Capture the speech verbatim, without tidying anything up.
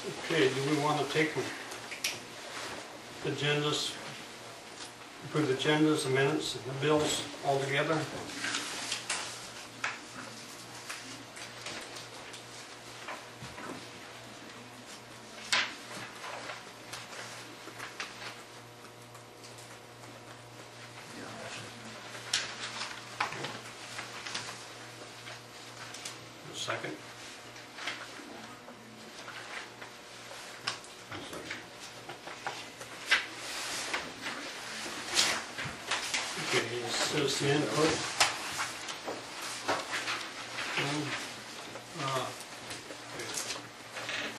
Okay, do we want to take the agendas, approve the agendas, the minutes, and the bills all together? A second? Okay, citizen input.